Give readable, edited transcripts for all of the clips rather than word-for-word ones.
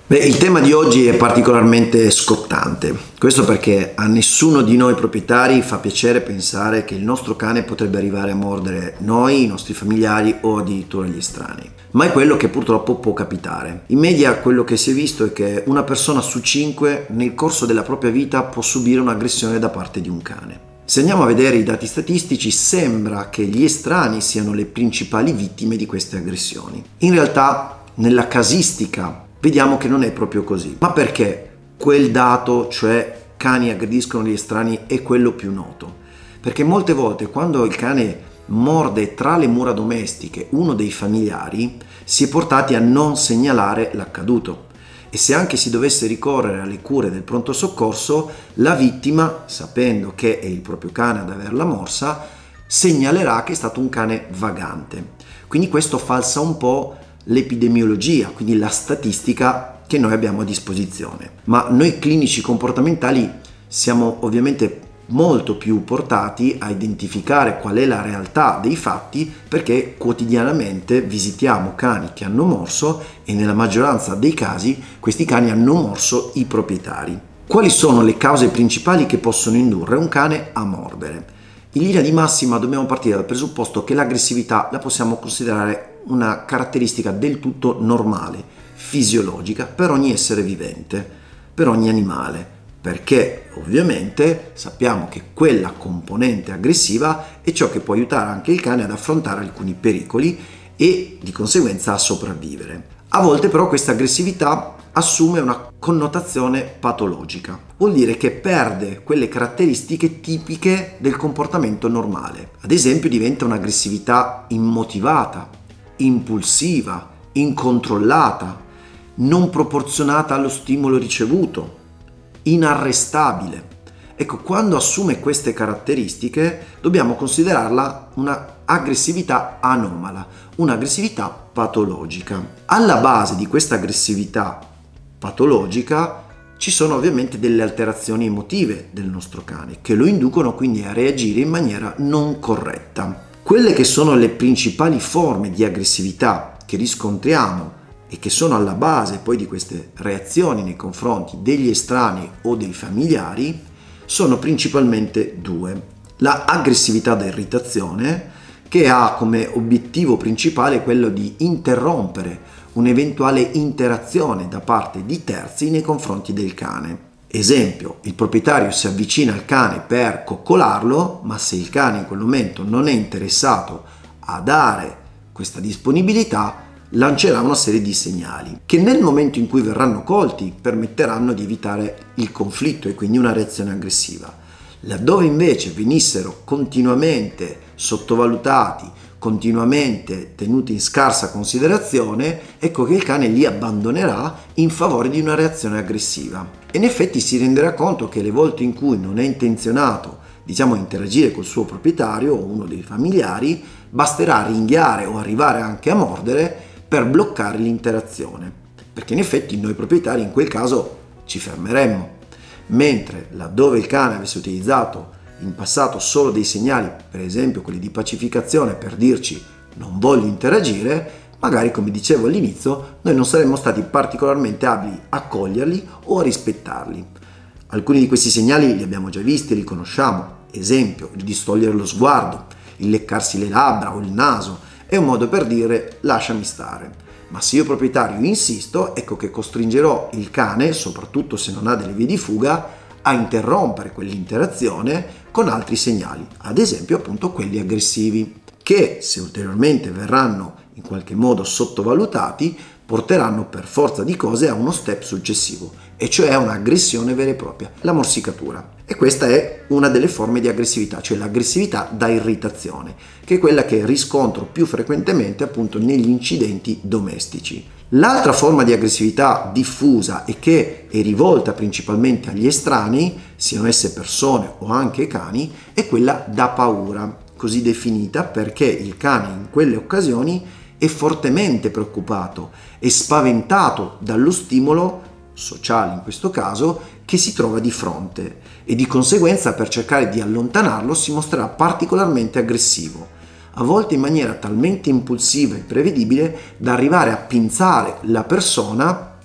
Il tema di oggi è particolarmente scottante. Questo perché a nessuno di noi proprietari fa piacere pensare che il nostro cane potrebbe arrivare a mordere noi, i nostri familiari o addirittura gli estranei. Ma è quello che purtroppo può capitare. In media quello che si è visto è che una persona su 5 nel corso della propria vita può subire un'aggressione da parte di un cane. Se andiamo a vedere i dati statistici, sembra che gli estranei siano le principali vittime di queste aggressioni. In realtà, nella casistica, vediamo che non è proprio così. Ma perché quel dato, cioè cani aggrediscono gli estranei, è quello più noto? Perché molte volte quando il cane morde tra le mura domestiche uno dei familiari, si è portati a non segnalare l'accaduto. E se anche si dovesse ricorrere alle cure del pronto soccorso, la vittima, sapendo che è il proprio cane ad averla morsa, segnalerà che è stato un cane vagante. Quindi questo falsa un po' l'epidemiologia, quindi la statistica che noi abbiamo a disposizione. Ma noi clinici comportamentali siamo ovviamente molto più portati a identificare qual è la realtà dei fatti, perché quotidianamente visitiamo cani che hanno morso e nella maggioranza dei casi questi cani hanno morso i proprietari. Quali sono le cause principali che possono indurre un cane a mordere? In linea di massima dobbiamo partire dal presupposto che l'aggressività la possiamo considerare una caratteristica del tutto normale, fisiologica per ogni essere vivente, per ogni animale, perché ovviamente sappiamo che quella componente aggressiva è ciò che può aiutare anche il cane ad affrontare alcuni pericoli e di conseguenza a sopravvivere. A volte però questa aggressività assume una connotazione patologica, vuol dire che perde quelle caratteristiche tipiche del comportamento normale. Ad esempio diventa un'aggressività immotivata, impulsiva, incontrollata, non proporzionata allo stimolo ricevuto, inarrestabile. Ecco, quando assume queste caratteristiche dobbiamo considerarla una aggressività anomala, un'aggressività patologica. Alla base di questa aggressività patologica ci sono ovviamente delle alterazioni emotive del nostro cane che lo inducono quindi a reagire in maniera non corretta. Quelle che sono le principali forme di aggressività che riscontriamo e che sono alla base poi di queste reazioni nei confronti degli estranei o dei familiari sono principalmente due. La aggressività da irritazione, che ha come obiettivo principale quello di interrompere un'eventuale interazione da parte di terzi nei confronti del cane. Esempio, il proprietario si avvicina al cane per coccolarlo, ma se il cane in quel momento non è interessato a dare questa disponibilità, lancerà una serie di segnali che nel momento in cui verranno colti permetteranno di evitare il conflitto e quindi una reazione aggressiva. Laddove invece venissero continuamente sottovalutati, continuamente tenuti in scarsa considerazione, ecco che il cane li abbandonerà in favore di una reazione aggressiva. E in effetti si renderà conto che le volte in cui non è intenzionato, a interagire col suo proprietario o uno dei familiari, basterà ringhiare o arrivare anche a mordere per bloccare l'interazione. Perché in effetti noi proprietari in quel caso ci fermeremmo. Mentre laddove il cane avesse utilizzato in passato solo dei segnali, per esempio quelli di pacificazione per dirci non voglio interagire, magari come dicevo all'inizio noi non saremmo stati particolarmente abili a coglierli o a rispettarli. Alcuni di questi segnali li abbiamo già visti, li conosciamo, esempio il distogliere lo sguardo, il leccarsi le labbra o il naso, è un modo per dire lasciami stare. Ma se io proprietario insisto, ecco che costringerò il cane, soprattutto se non ha delle vie di fuga, a interrompere quell'interazione con altri segnali, ad esempio appunto quelli aggressivi, che se ulteriormente verranno in qualche modo sottovalutati, porteranno per forza di cose a uno step successivo, e cioè a un'aggressione vera e propria, la morsicatura. E questa è una delle forme di aggressività, cioè l'aggressività da irritazione, che è quella che riscontro più frequentemente appunto negli incidenti domestici. L'altra forma di aggressività diffusa e che è rivolta principalmente agli estranei, siano esse persone o anche cani, è quella da paura, così definita perché il cane in quelle occasioni è fortemente preoccupato e spaventato dallo stimolo sociale in questo caso che si trova di fronte e di conseguenza per cercare di allontanarlo si mostrerà particolarmente aggressivo, a volte in maniera talmente impulsiva e prevedibile da arrivare a pinzare la persona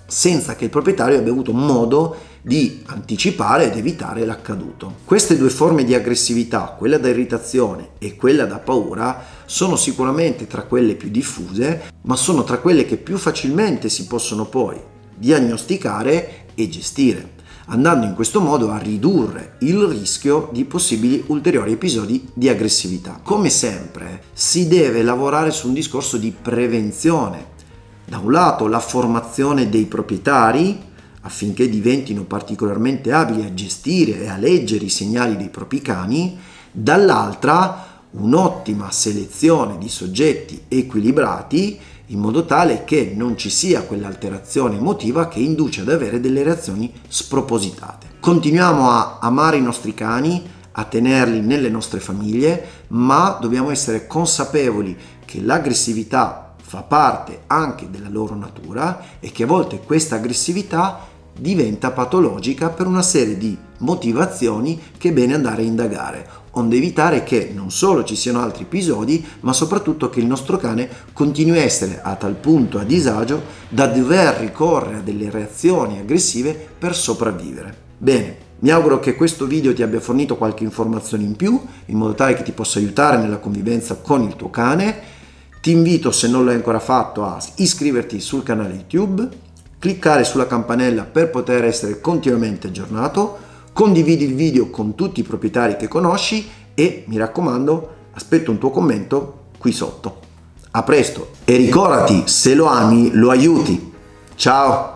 senza che il proprietario abbia avuto modo di anticipare ed evitare l'accaduto. Queste due forme di aggressività, quella da irritazione e quella da paura, sono sicuramente tra quelle più diffuse, ma sono tra quelle che più facilmente si possono poi diagnosticare e gestire, andando in questo modo a ridurre il rischio di possibili ulteriori episodi di aggressività. Come sempre, si deve lavorare su un discorso di prevenzione. Da un lato la formazione dei proprietari affinché diventino particolarmente abili a gestire e a leggere i segnali dei propri cani, dall'altra un'ottima selezione di soggetti equilibrati in modo tale che non ci sia quell'alterazione emotiva che induce ad avere delle reazioni spropositate. Continuiamo a amare i nostri cani, a tenerli nelle nostre famiglie, ma dobbiamo essere consapevoli che l'aggressività fa parte anche della loro natura e che a volte questa aggressività diventa patologica per una serie di motivazioni che è bene andare a indagare, onde evitare che non solo ci siano altri episodi, ma soprattutto che il nostro cane continui a essere a tal punto a disagio da dover ricorrere a delle reazioni aggressive per sopravvivere. Bene, mi auguro che questo video ti abbia fornito qualche informazione in più, in modo tale che ti possa aiutare nella convivenza con il tuo cane. Ti invito, se non l'hai ancora fatto, a iscriverti sul canale YouTube, cliccare sulla campanella per poter essere continuamente aggiornato, condividi il video con tutti i proprietari che conosci e, mi raccomando, aspetto un tuo commento qui sotto. A presto e ricordati, se lo ami, lo aiuti. Ciao!